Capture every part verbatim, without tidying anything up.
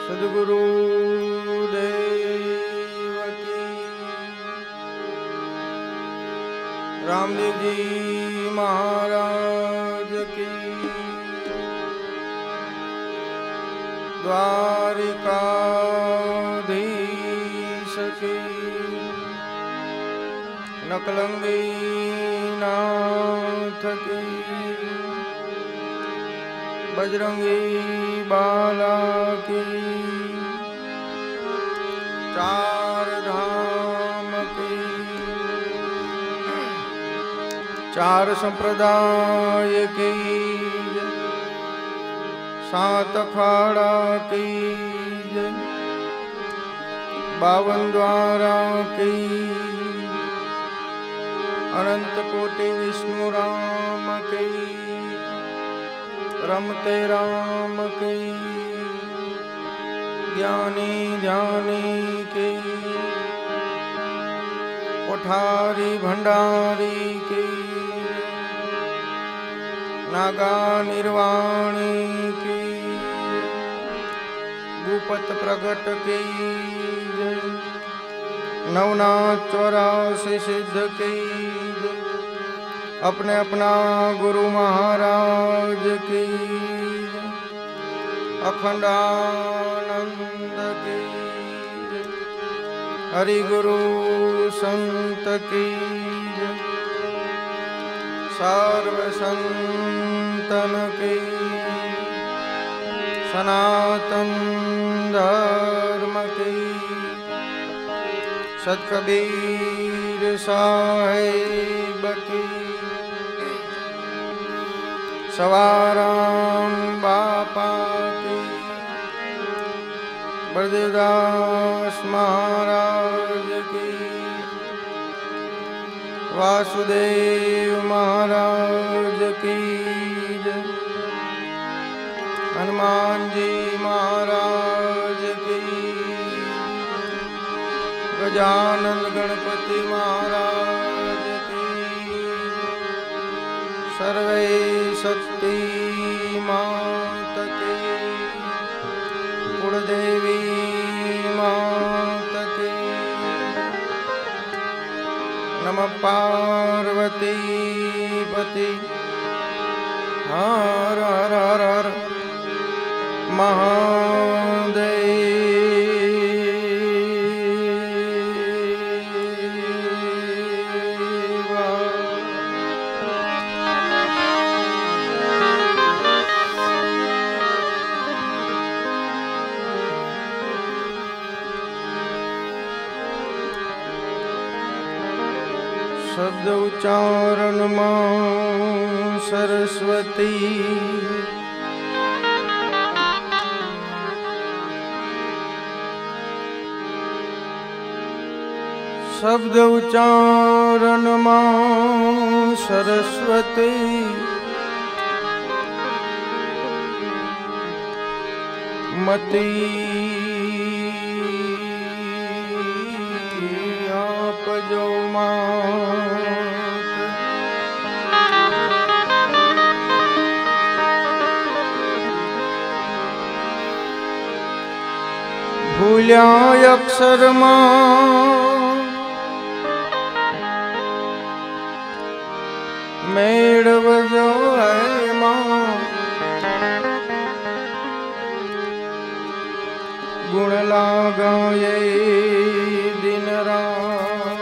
सद्गुरु देव की। रामदेव जी महाराज की। द्वारिकाधीश की। नकलंगी नाथ की। बजरंगी बाला की। चार धाम की। चार संप्रदाय की। सात अखाड़ा की। बावन द्वारा की। अनंत कोटि विष्णु राम की। रमते राम की। ज्ञानी ज्ञानी की। कोठारी भंडारी की। नागा निर्वाणी की। भूपत प्रगट की। नवनाथ चौरासी सिद्ध की। अपने अपना गुरु महाराज की। अखंडानंद की। हरि गुरु संत की। सर्व संतन की। सनातन धर्म की। सतकबीर साहिब की। सवाराम बापा की। बलदेवदास महाराज की। वासुदेव महाराज की। हनुमान जी महाराज की। गजानन गणपति महाराज की। सर्वे शक्ति मात की। कुलदेवी मात की। नमः पार्वती पति। हर हर हर हर महादेव। शब्द उच्चारण मां सरस्वती। शब्द उच्चारण मां सरस्वती। मति आप जो मात। भूल्या अक्षर मां मेड़व जो है मां। गुण लागा ये दिन रात।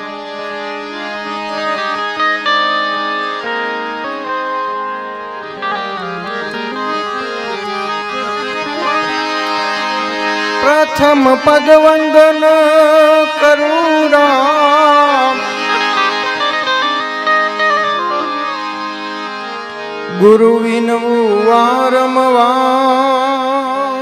प्रथम पद वंदन करूं राम। गुरु विनवू वारंवार।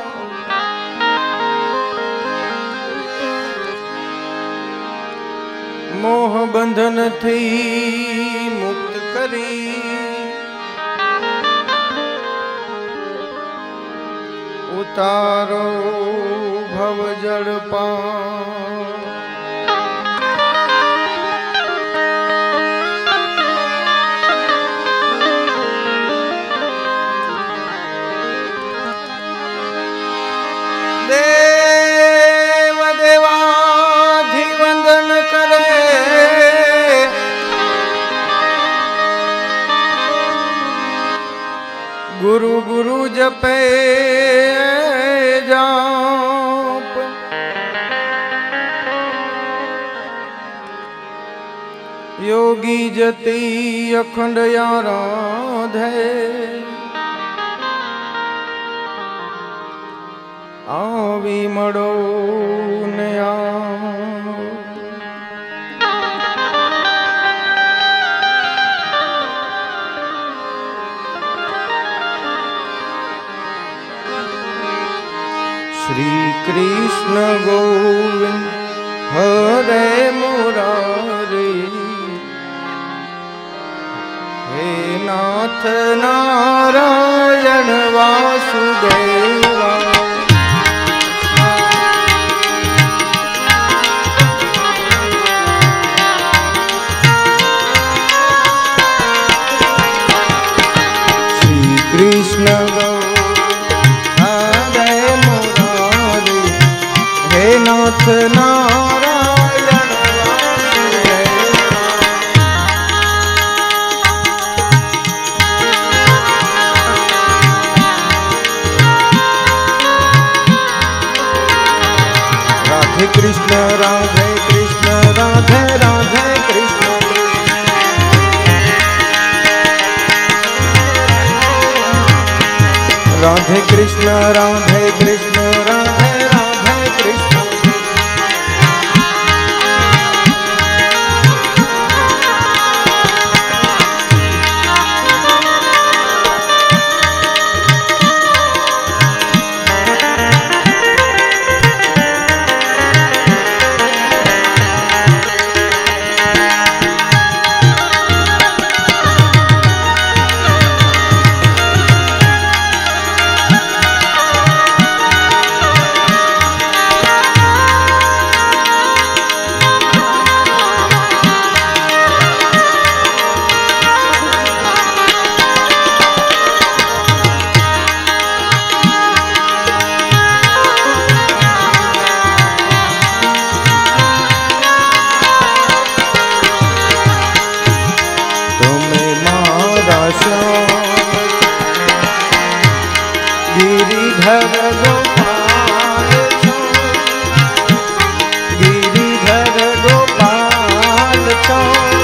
मोह बंधन थी मुक्त करी। उतारो भव जड़ पार। गुरु गुरु जपे जाप, योगी जति अखंड आराधे, आवी मड़ो ने आ। श्री कृष्ण गोविंद हरे मुरारी, हे नाथ नारायण वासुदेवा। श्री कृष्ण नाथ नारायण राधे कृष्ण राधे कृष्ण राधे राधे कृष्ण, राधे कृष्ण राधे कृष्ण राधे राधे कृष्ण। गिरिधर गोपाल छो, गिरिधर गोपाल छो,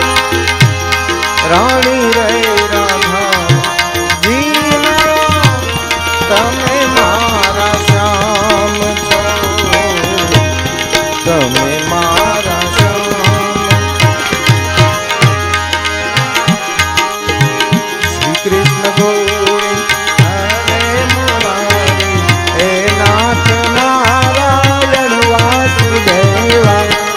रानी रे राधा जीना तमे मारा श्याम छो, तमे मारा श्याम। श्री कृष्ण गोविंद हरे मुरारी, हे नाथ नारायण वासुदेवा।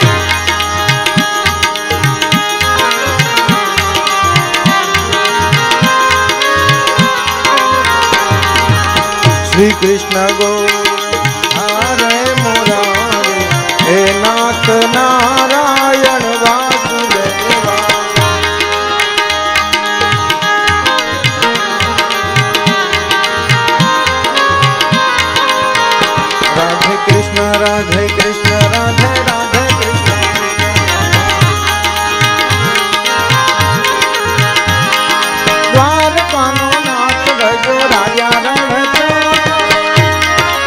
श्री कृष्ण गोविंद हरे मुरारी, हे नाथ नारायण वासुदेवा। राधे कृष्ण राधे कृष्ण राधे राधे कृष्ण, द्वारकानो नाथ भजो राजा रण चोर,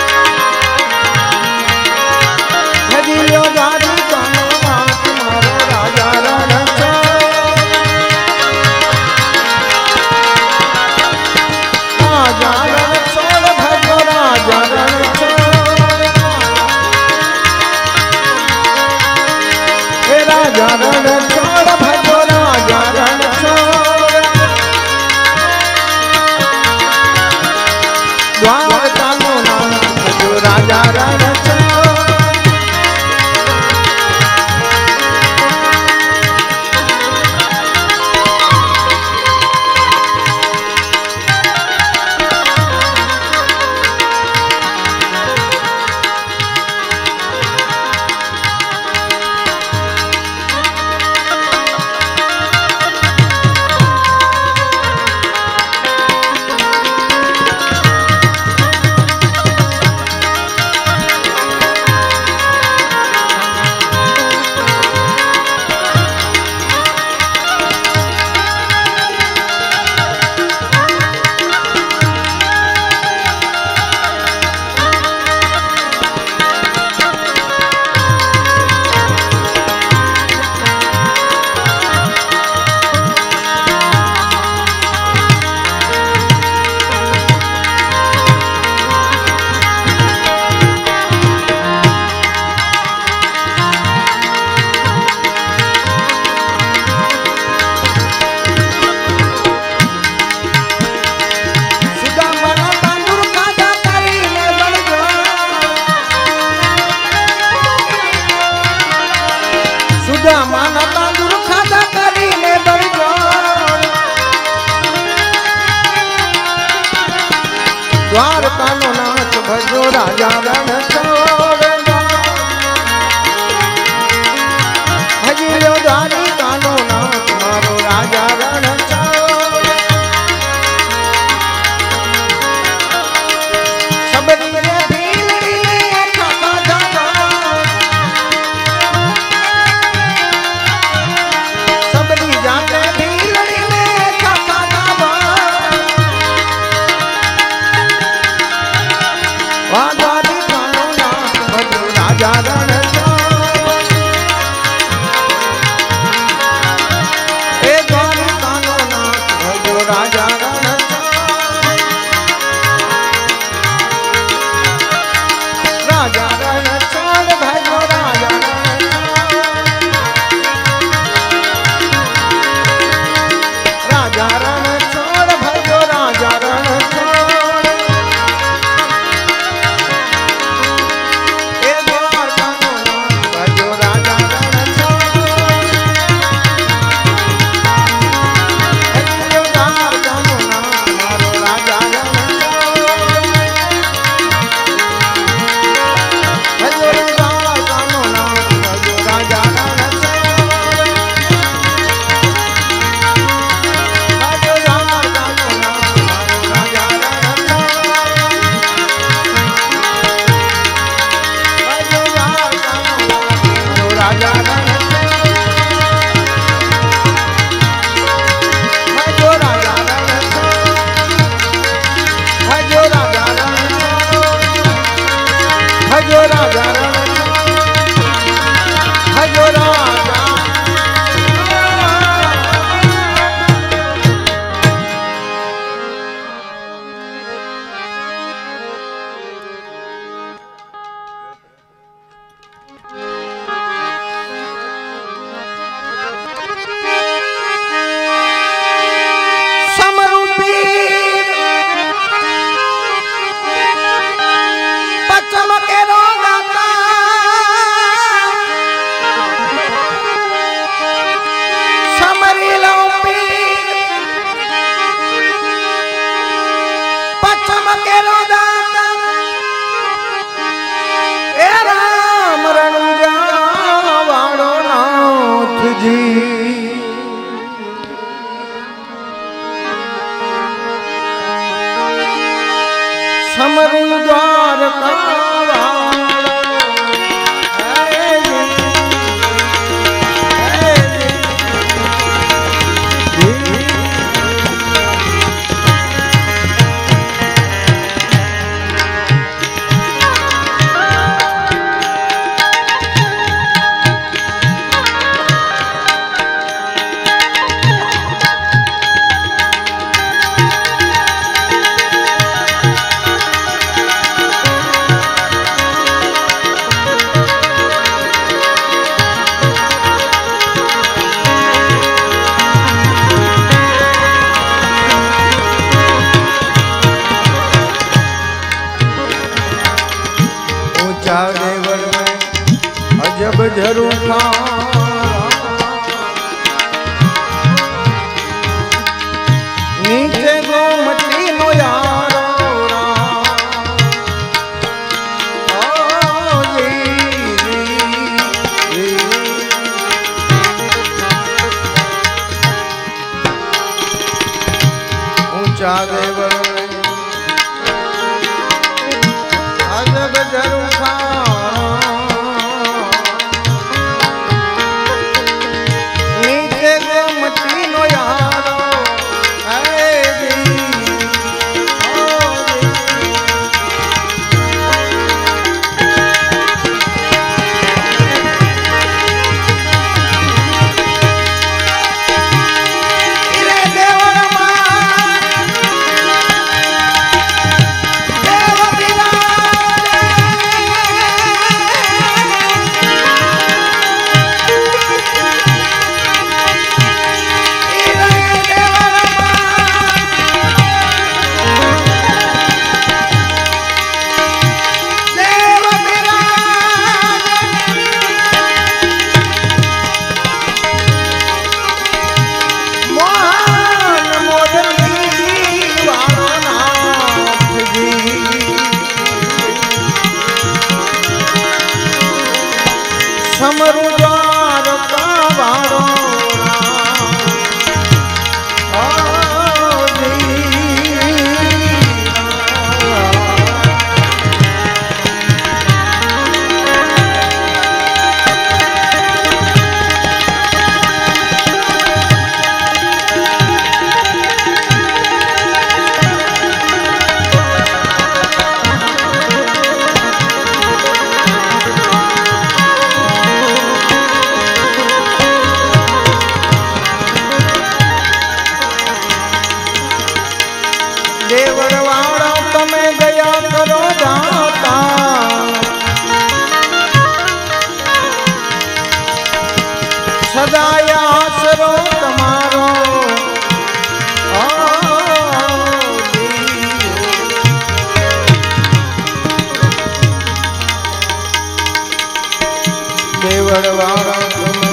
राजा रण छोड़ हजियो दानी कानो नाथ मारो राजा रण छोड़ सबरी रे भीलड़ी ले खाका जागा सबरी जाते भीलड़ी ले खाका जागा वादारी कानो नाथ भजो राजा रण राजा रण राजा रण छोड़ भजो राजा राजा रण छोड़ भजो राजा रण छोड़ ए द्वार कानो नाथ भजो राजा रण छोड़ भजो राजा रण भजो राजा समरू द्वार देवर में अजब झरूखा नीचे गोमती नो यारो ऊंचा देवर अजब झरूखा नीचे गोमती नो यारो देव बिराजे देवरवाड़ा तमे दया करो दाता सदाय आसरो तमारो देवरवाड़ा तमे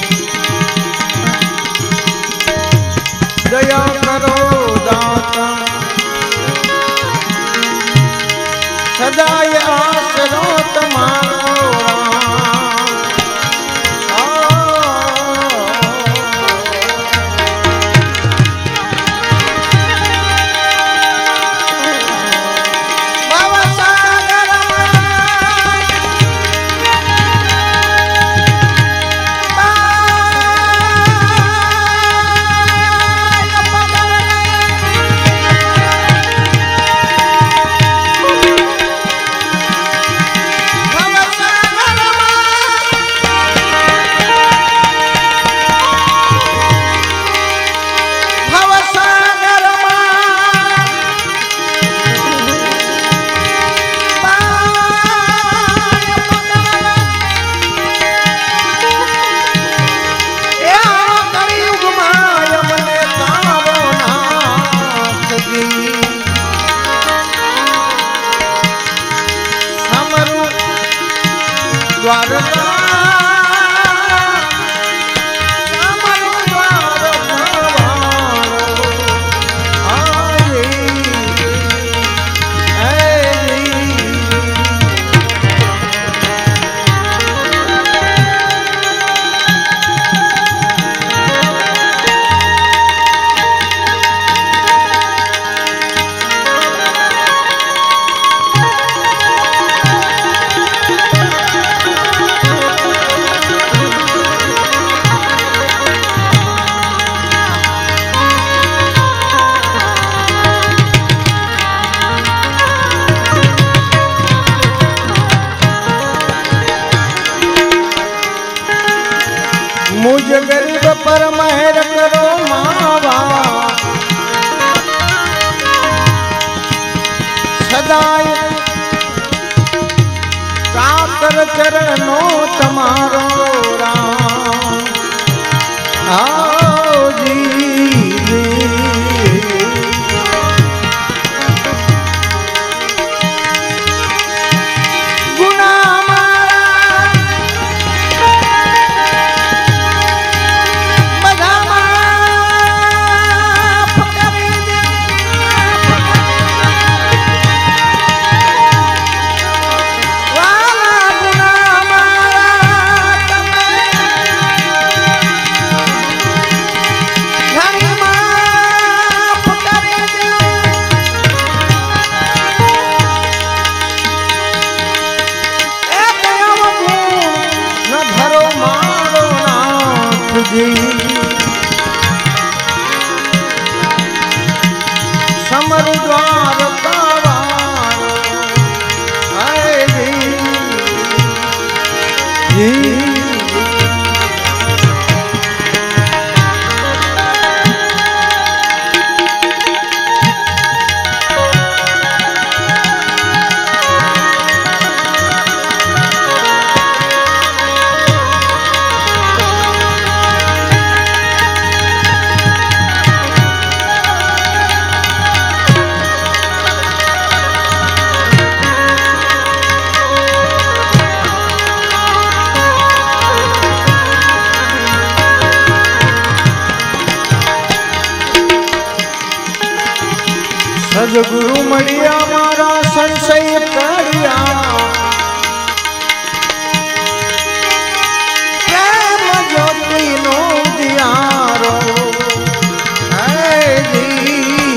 दया करो दाता सदाय आसरो तमारो मुझ गरीब पर मेहर करो मावा सदाय चाकर चरणो तमारो राम आओ जी समर द्वार सदगुरु मड़िया मारा संशय करिया प्रेम ज्योति नो दियारो है जी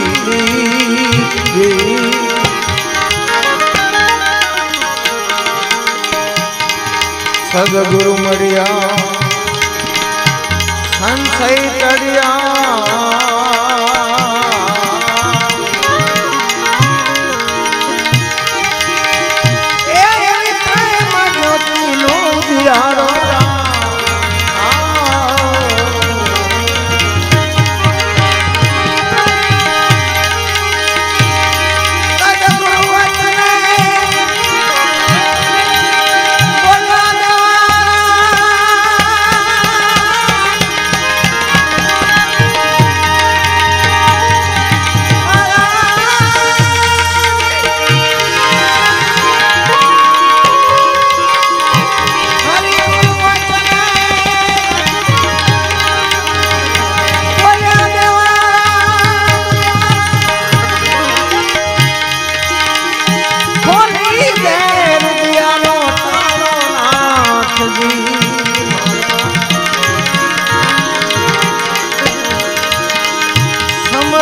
सदगुरु मड़िया संशय करिया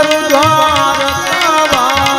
करूं द्वारका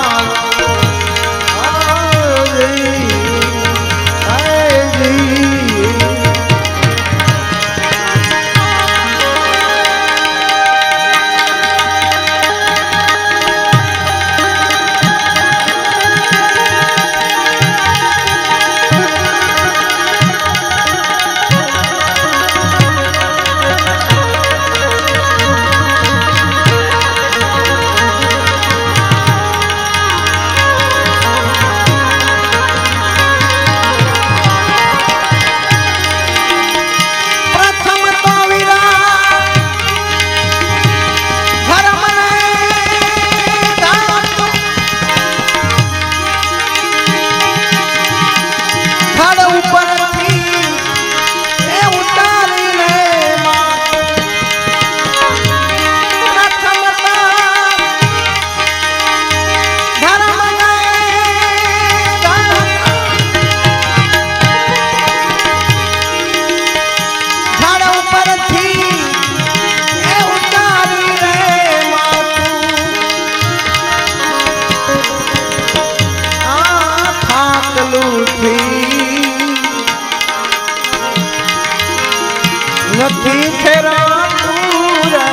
નથી ફેરાતું રે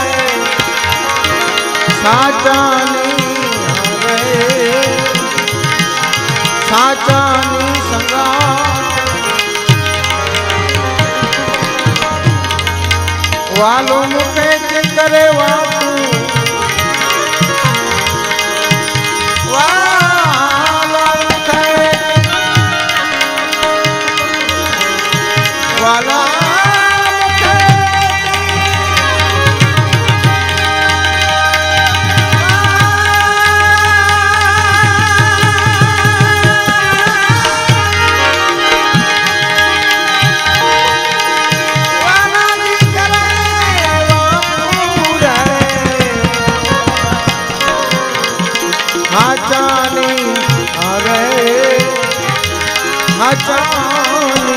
સાચાની હવે સાચાની સંગાત વાલો મુખે કે કરે વાતું વાલો મુખે વાલા हाचानी अरे हाचानी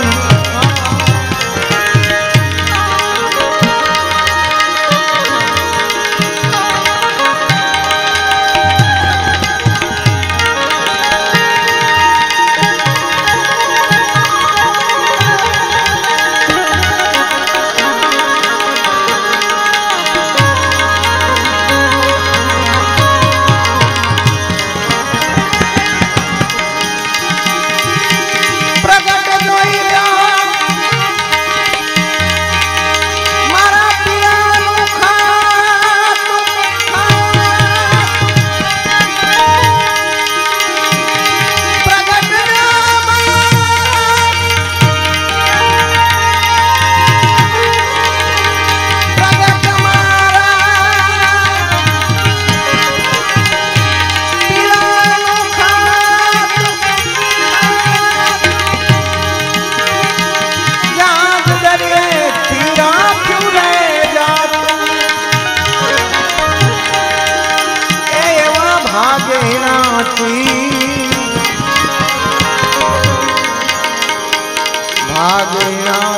भागना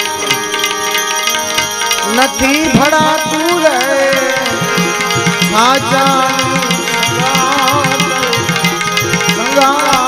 નથી ભડાતું રે સાચાની સંગાત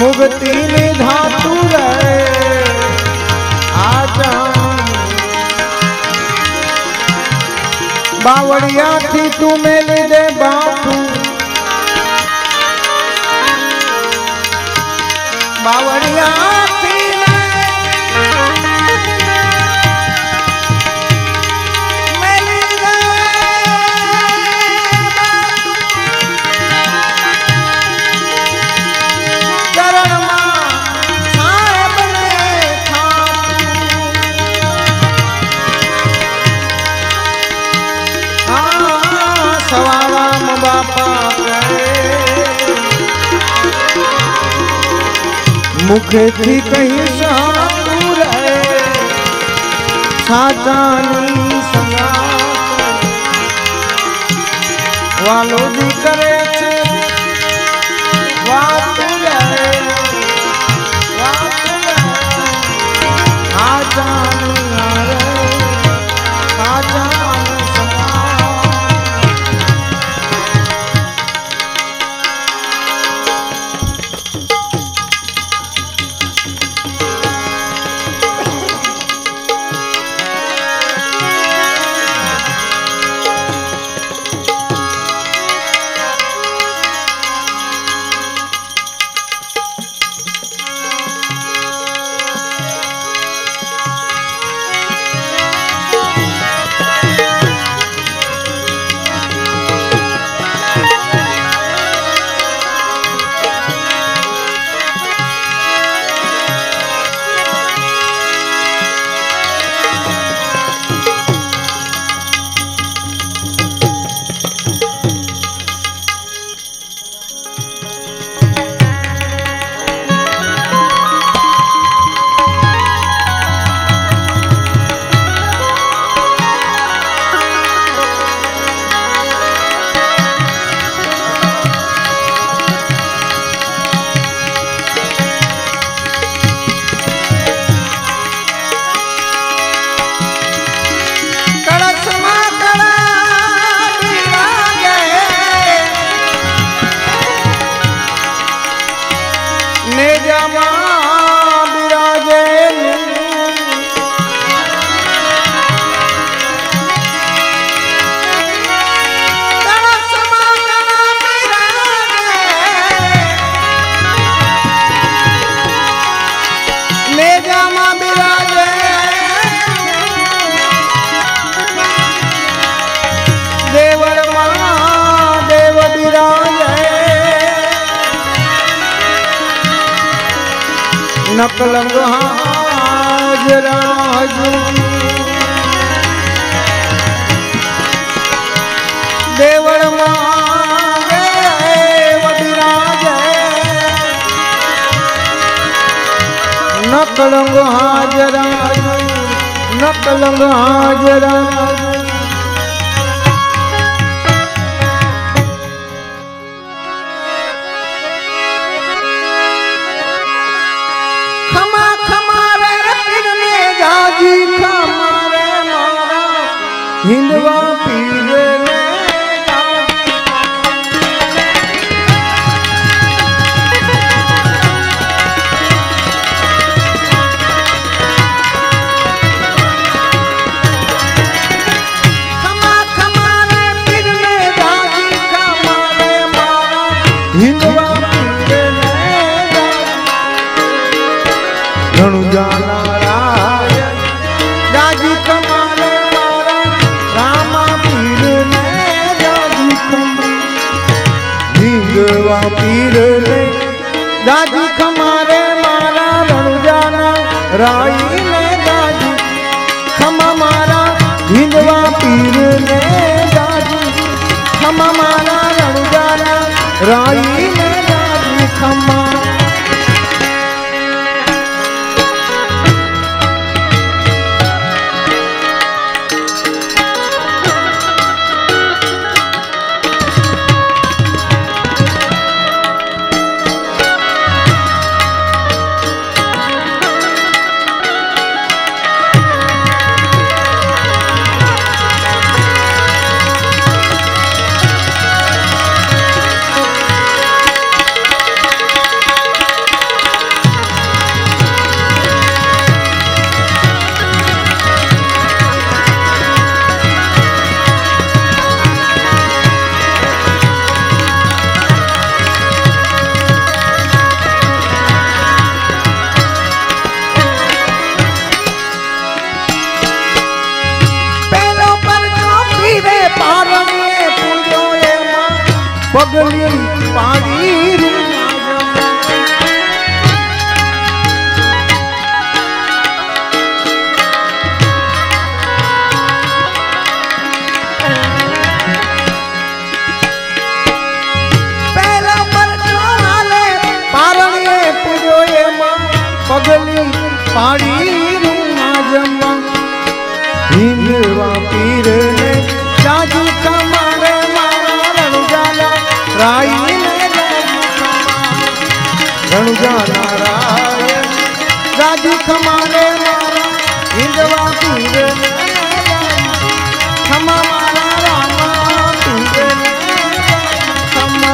मुक्ति धातु रे आजा बावड़िया थी तू मेली दे बापू बावड़िया थी मेली दे चरण साहेब ने था सवाराम बापा मुखे थी कहीं दूर है साचानी संगात वालो दी करे छे वात रे वात रे आजानी रे आजानी नकलंग हाजरा देवड़ देव विराज नकलंग हाजरा नकलंग हाजरा हिंदवा पीर ने खमा खमा रे पीर ने दादी खमा रे मारा हिंदवा पीर ने घणु जाना राय दादी खमा पीर ने दादी खमारे मारा रणुजाना राई ने दादी खमा मारा हिंदवा पीर ने दादी खमा मारा रणुजाना राई ने दादी खमा पगली पाड़ी पहला परचो हाले पारणे पूजो ये मां पगली पाड़ी जमा हिंदवा पीर ने जाजू कमारे मारा रणुजाला राई ने रणुजाला राय जाजू कमारे मारा हिंदवा पीर ने क्षमा मारा रामा पीर ने क्षमा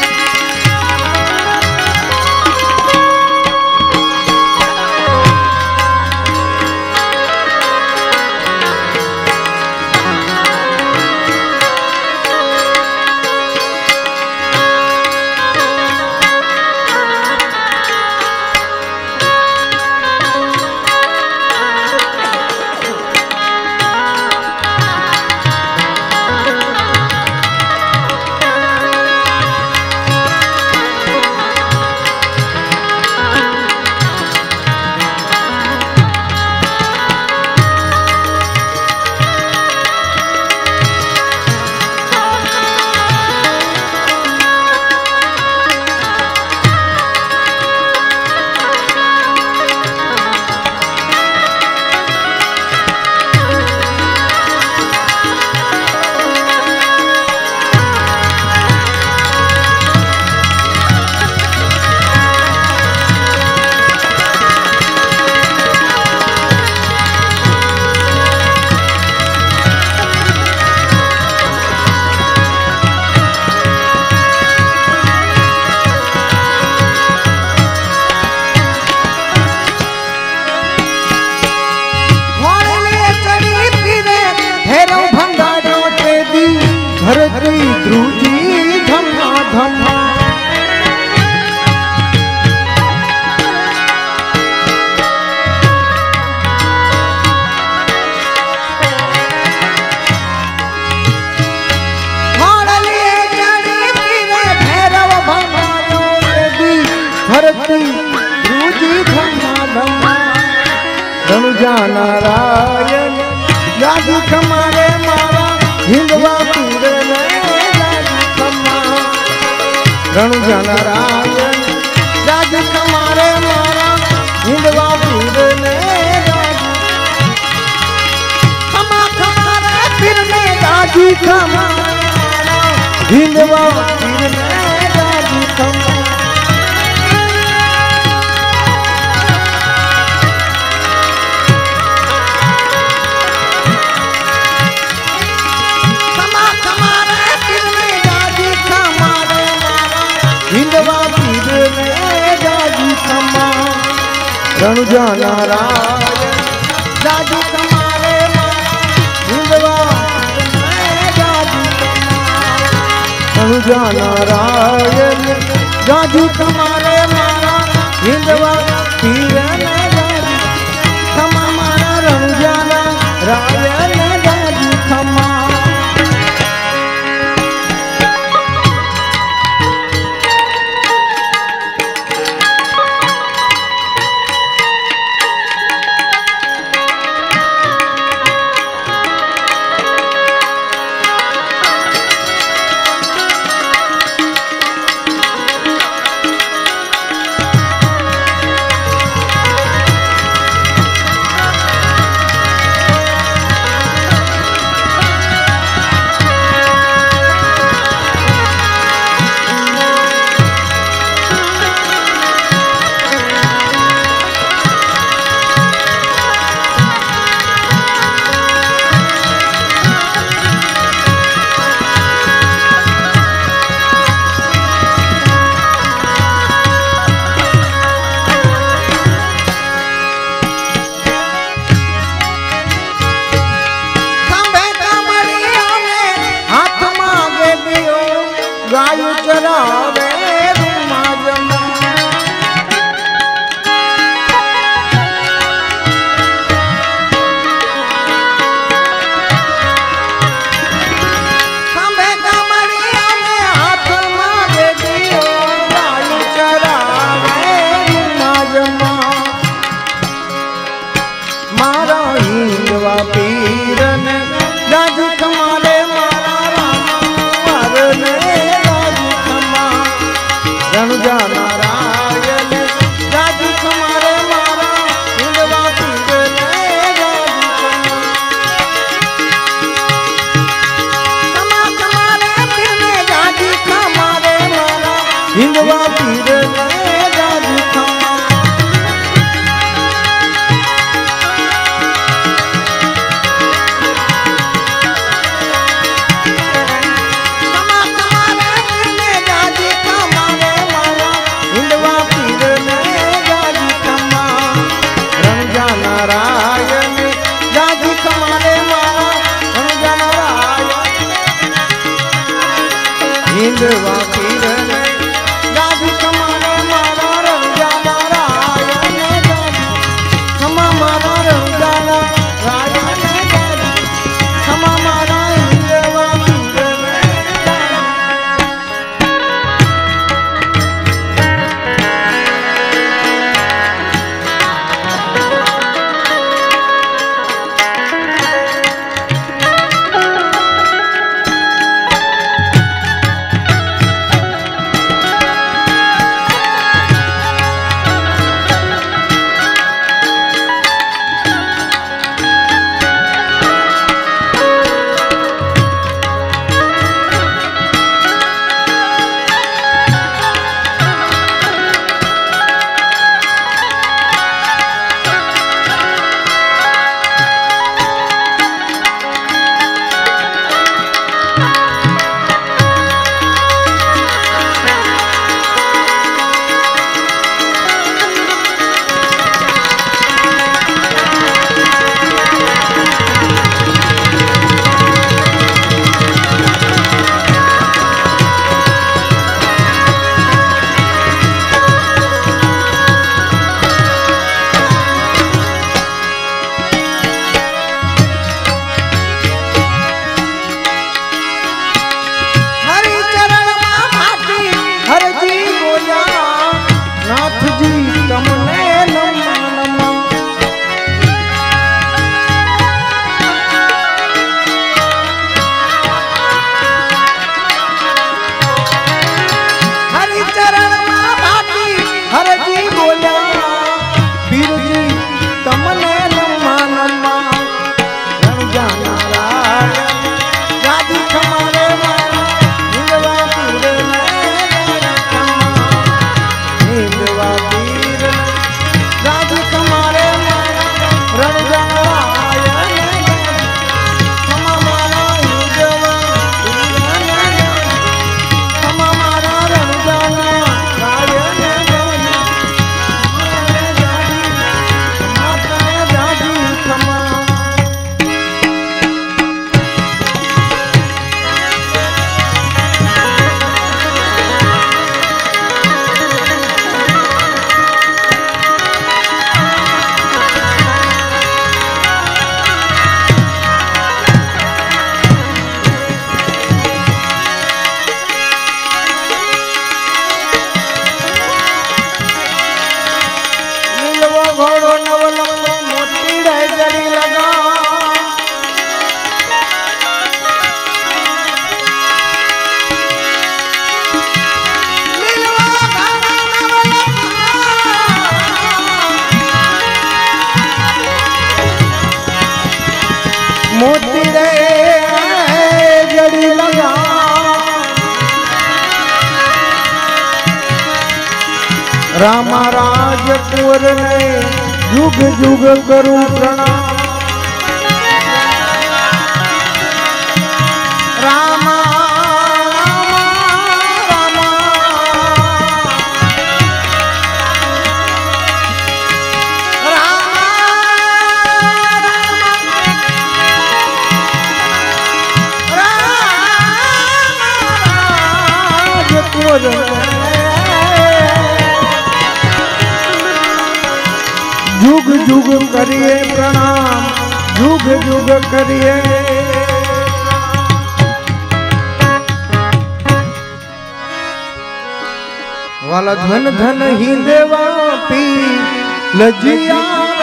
धरती ध्रुजी धमा धमा भैरव भंगारो धरती ध्रुजी धमा धमा रणुजा नारायण जादू कमारे मारा हिंदवा पीर ने जादू कमा रणुजा नारायण जादू कमारे मारा हिंदवा पीर ने जादू खमा खमारे पीर ने जादू खमा हिंदवा पीर ने जादू कमा हिंदवा पीर ने जादू कमा रणुजा नारायण जादू कमारे हिंदवा जादू रणुजा नारायण जादू कमारे मारा हिंदवा पीर ने जादू खमा मारा रणुजा नारायण जादू कमा हिंदवा पीर ने जादू खमा हिंदवा पीर ने जादू खमारे मारा रंजा नारायण ने जादू खमा मारा रंजा नारायण ने जादू खमा मारा हिंदवा पीर ने घोड़ो नवलंबो मोती रे जड़ी लगा मोती रे जड़ी लगा रामा राज कुंवर ने जुग जुग करूं प्रणाम रामा रामा रामा राज कुंवर जुग जुग करिए प्रणाम जुग जुग करिए वाला धन धन ही देवा पी लजिया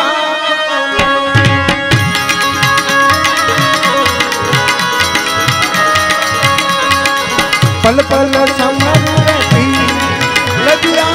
पल पल समर पी लजिया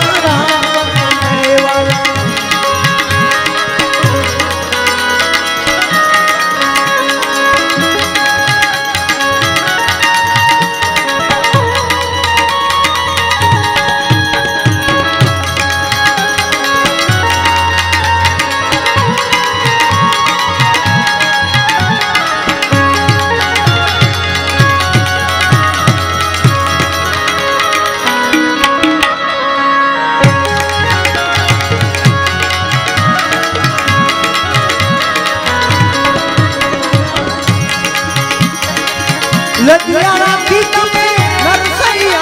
लजिया राखी तमे नरसैया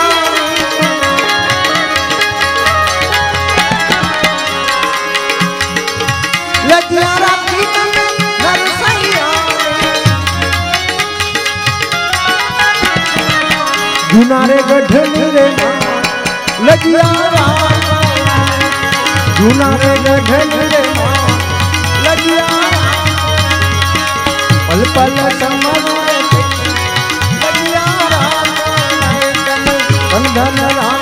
लजिया राखी तमे नरसैया जुनारे गढ़नी रे लजिया जुनारे गढ़नी रे लजिया पल पल समर लजिया बंधन राम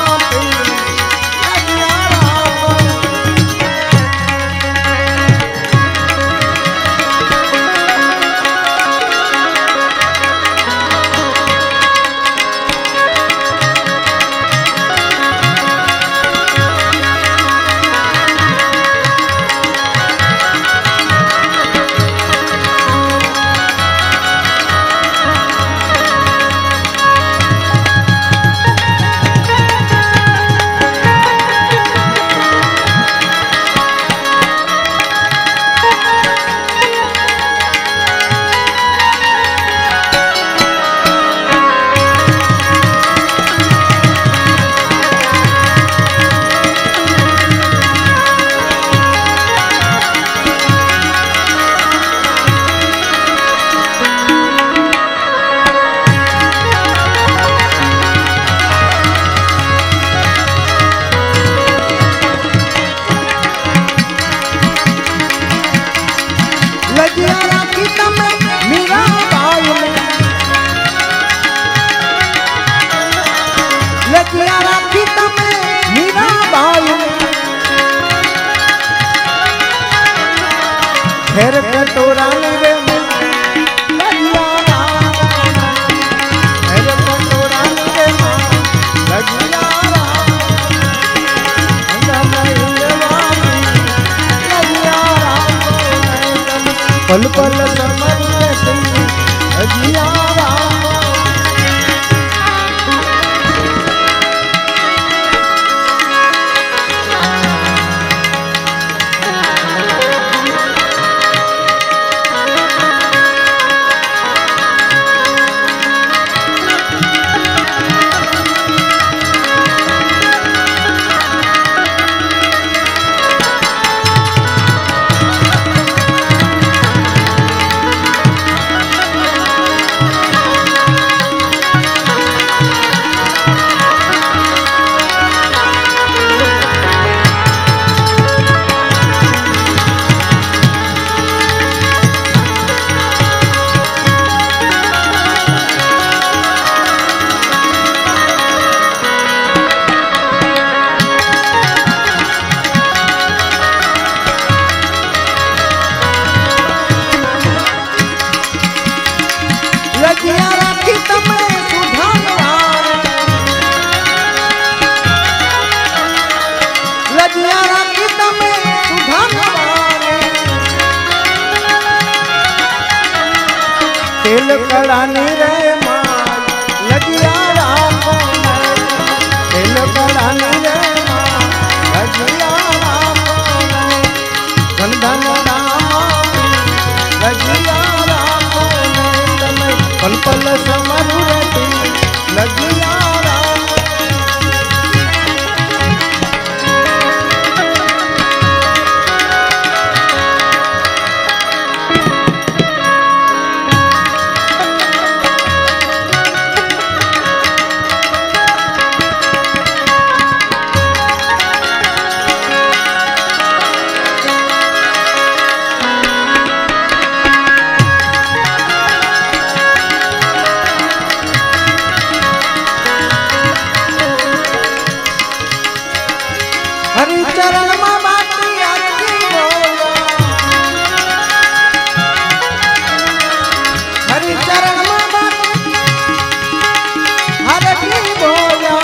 फेर कटोरा रे लजिया फेर कटोरा रे लजिया पल पल समर लजिया तेल कड़ानी रे माल लजिया राखो तेल कड़ानी रे माल लजिया राखो धन धन राम लजिया राखो पल पल समर लजिया हरि चरण में बाती आती बोला हरि चरण में बाती हरि बोला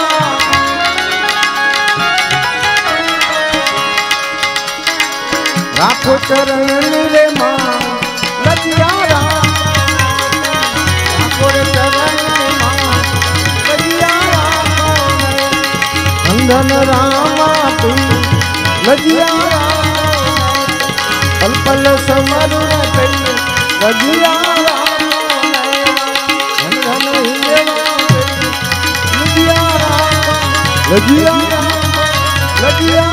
राखो चरण रे मां लजिया राखो चरण मां लजिया धन रामा लजिया पल पल समर लजिया धन लगिया लगिया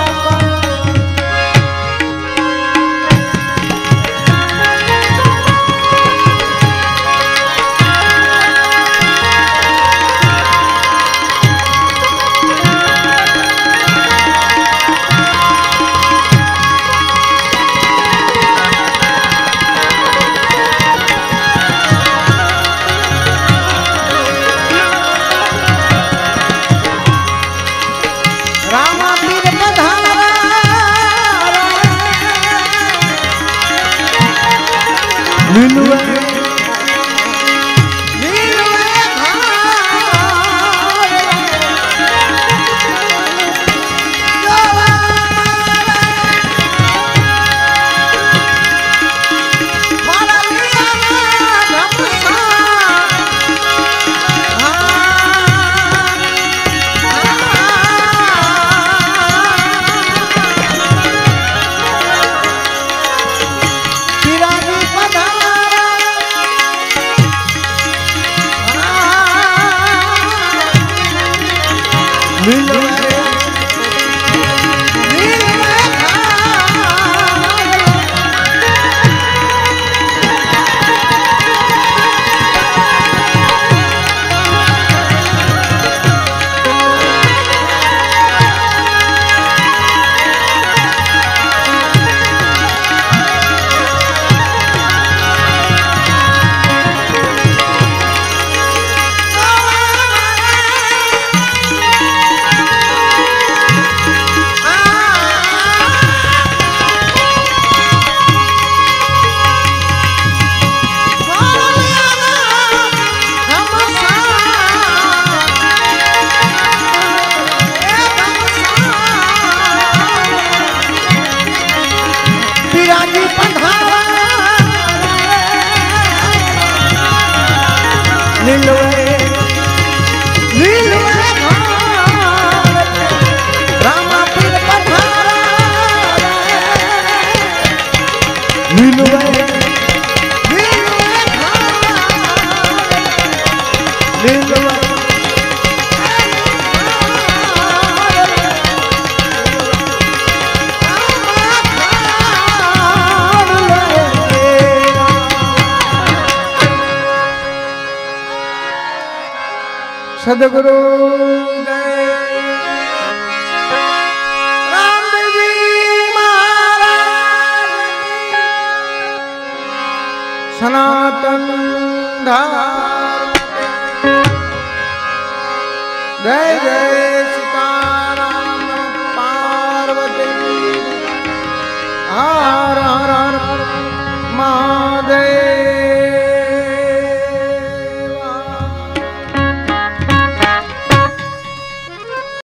नीलुआ सदगुरु रामदेवी महाराज सनातन धर्म जय जय सीताराम पार्वती हर हर महादेव।